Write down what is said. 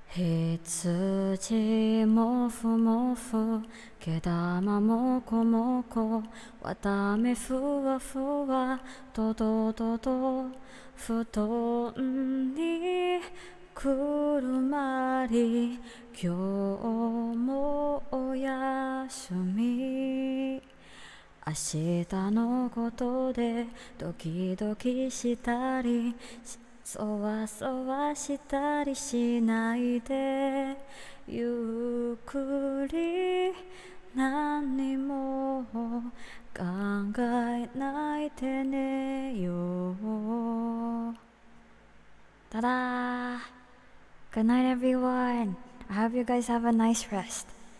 羊もふもふ、毛玉もこもこ、綿目ふわふわ、とどどど、布団にくるまり、今日もおやすみ。明日のことでドキドキしたり、そわそわしたりしないで、ゆっくり何も考えないで寝よう。ただー。Good night everyone. I hope you guys have a nice rest.